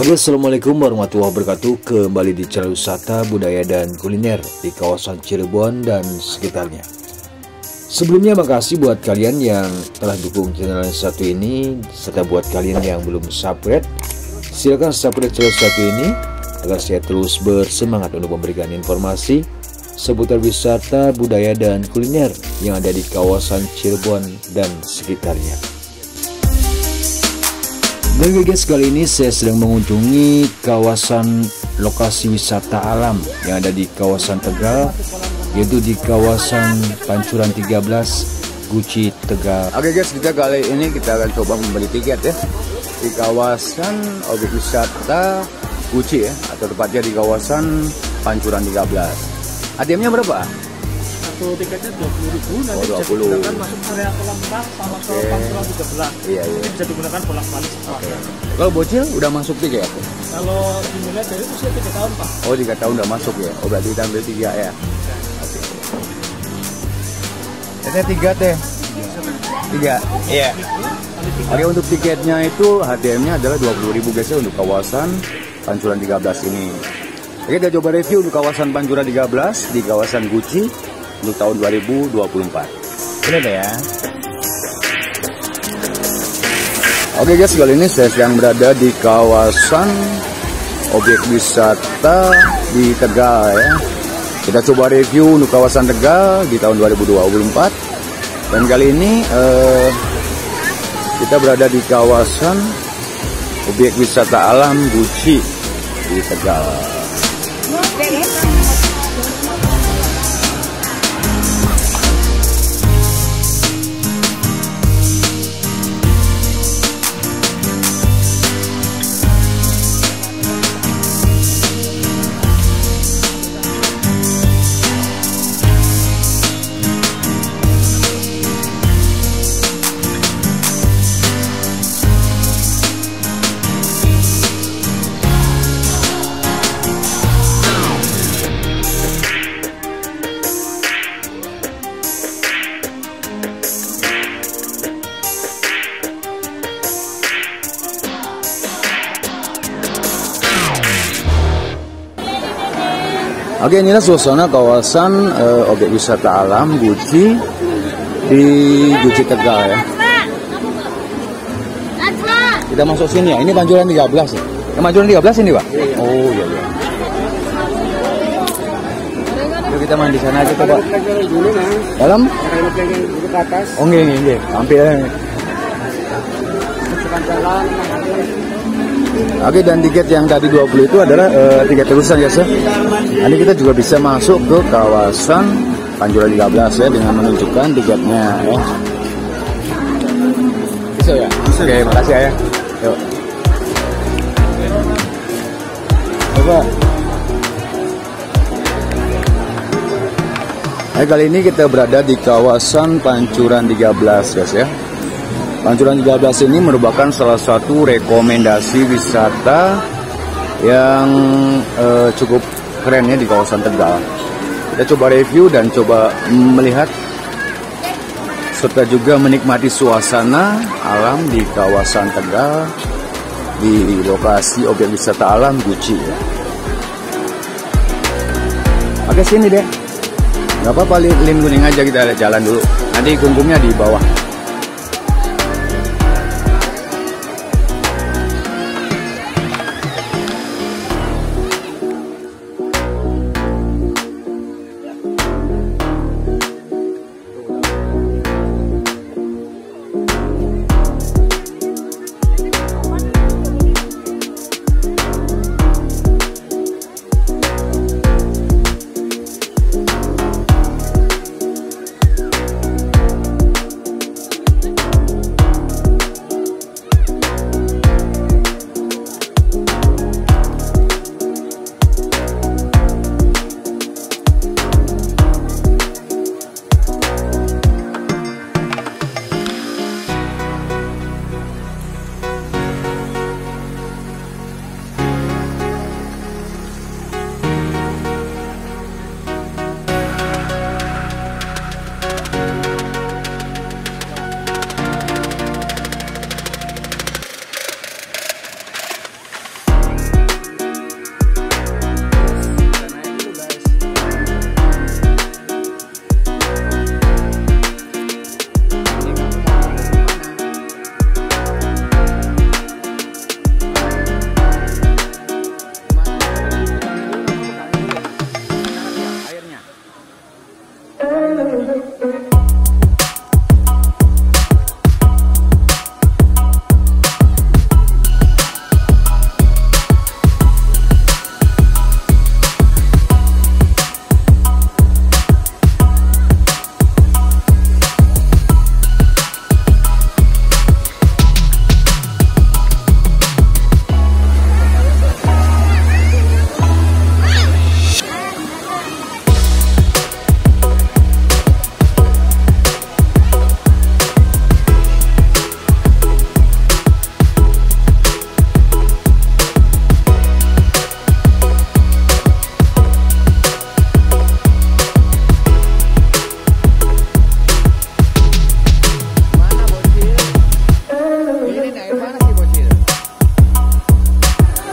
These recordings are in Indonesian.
Halo, assalamualaikum warahmatullahi wabarakatuh. Kembali di channel wisata, budaya dan kuliner di kawasan Cirebon dan sekitarnya. Sebelumnya makasih buat kalian yang telah dukung channel yang satu ini, serta buat kalian yang belum subscribe, silahkan subscribe channel satu ini agar saya terus bersemangat untuk memberikan informasi seputar wisata, budaya dan kuliner yang ada di kawasan Cirebon dan sekitarnya. Dan guys, kali ini saya sedang mengunjungi kawasan lokasi wisata alam yang ada di kawasan Tegal, yaitu di kawasan Pancuran 13, Guci, Tegal. Oke guys, kali ini kita akan coba membeli tiket ya di kawasan objek wisata Guci ya, atau tepatnya di kawasan Pancuran 13. ATM-nya berapa? Satu tiketnya 20.000, nanti bisa digunakan masuk area kolam renang sama ke Pancuran 13. Iya. Ini bisa digunakan bolak-balik. Kalau bocil udah masuk tiket? Kalau dimulai dari usia 3 tahun Pak. Oh, 3 tahun udah masuk ya. Oh, berarti kita ambil 3 ya. Ini 3 teh. 3. Iya. Oke, untuk tiketnya itu HTM-nya adalah 20.000 guys ya, untuk kawasan Pancuran 13 ini. Oke, kita coba review untuk kawasan Pancuran 13 di kawasan Guci untuk tahun 2024. Ini deh ya. Oke guys, kali ini saya sedang berada di kawasan objek wisata di Tegal ya. Kita coba review untuk kawasan Tegal di tahun 2024. Dan kali ini kita berada di kawasan objek wisata alam Guci di Tegal. Oke, inilah suasana kawasan objek wisata alam Guci di Guci Tegal ya. Kita masuk sini ya. Ini Pancuran 13 ya. Pancuran 13 ini Pak? Oh iya iya. Yuk kita main di sana aja coba. Dalam? Oh nggih. Hampir. Oke, dan tiket yang tadi 20 itu adalah tiket terusan ya sir. Nanti kita juga bisa masuk ke kawasan Pancuran 13 ya dengan menunjukkan tiketnya ya. Bisa ya? Oke, makasih ya. Yuk. Coba. Kali ini kita berada di kawasan Pancuran 13 guys ya. Pancuran 13 ini merupakan salah satu rekomendasi wisata yang cukup keren ya di kawasan Tegal. Kita coba review dan coba melihat serta juga menikmati suasana alam di kawasan Tegal di lokasi objek wisata alam Guci ya. Oke, sini deh. Gak apa-apa, lem kuning aja, kita jalan dulu. Nanti kungkungnya di bawah.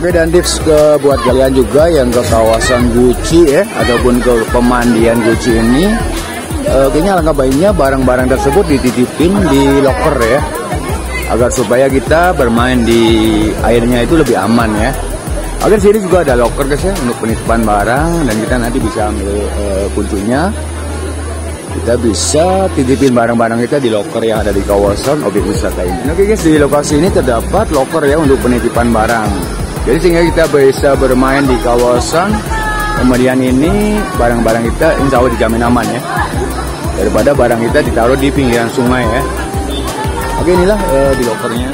Oke, dan tips buat kalian juga yang ke kawasan Guci ya, ataupun ke pemandian Guci ini, kayaknya alangkah baiknya barang-barang tersebut dititipin di locker ya, agar supaya kita bermain di airnya itu lebih aman ya. Oke, sini juga ada locker guys ya, untuk penitipan barang, dan kita nanti bisa ambil kuncinya. Kita bisa titipin barang-barang kita di locker yang ada di kawasan objek wisata ini. Oke guys, di lokasi ini terdapat locker ya untuk penitipan barang. Jadi sehingga kita bisa bermain di kawasan pemandian ini, barang-barang kita insya Allah dijamin aman ya, daripada barang kita ditaruh di pinggiran sungai ya. Oke, inilah di lokernya.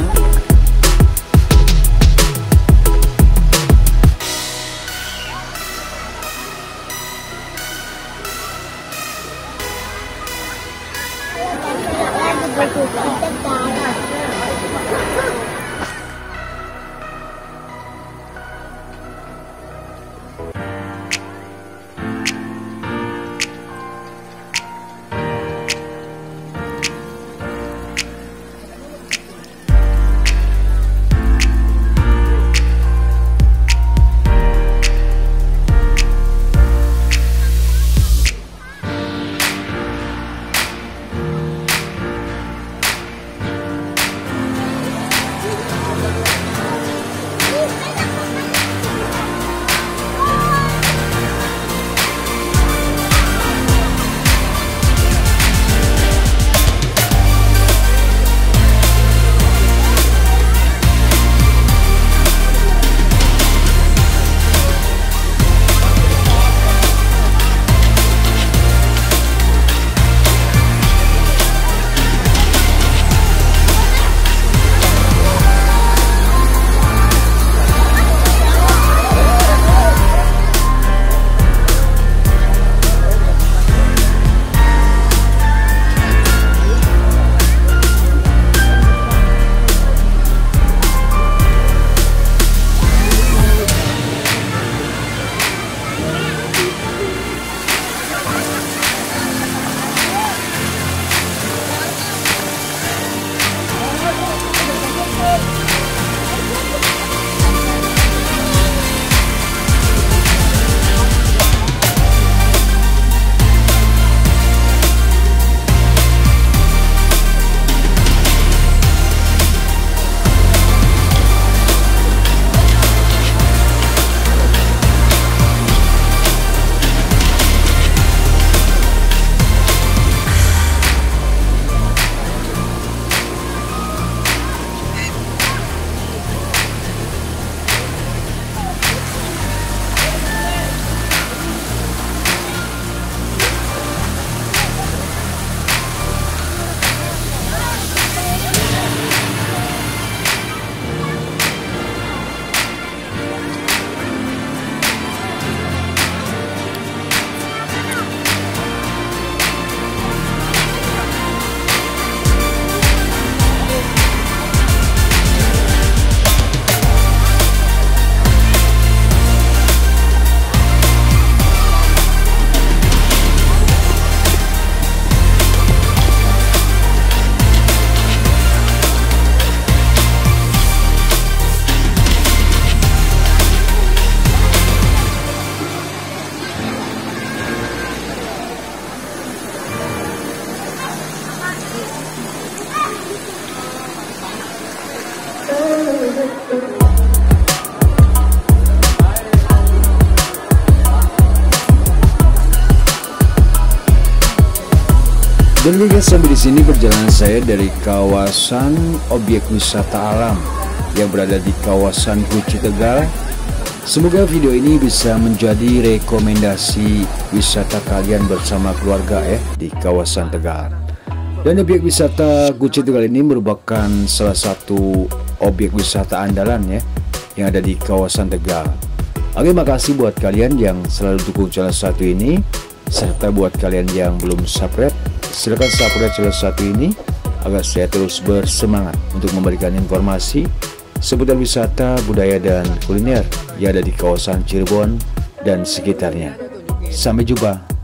Dan guys, sampai di sini perjalanan saya dari kawasan objek wisata alam yang berada di kawasan Guci Tegal. Semoga video ini bisa menjadi rekomendasi wisata kalian bersama keluarga ya di kawasan Tegal. Dan objek wisata Guci Tegal ini merupakan salah satu objek wisata andalan ya yang ada di kawasan Tegal. Oke, makasih buat kalian yang selalu dukung channel satu ini, serta buat kalian yang belum subscribe, silakan subscribe channel satu ini agar saya terus bersemangat untuk memberikan informasi seputar wisata, budaya, dan kuliner yang ada di kawasan Cirebon dan sekitarnya. Sampai jumpa.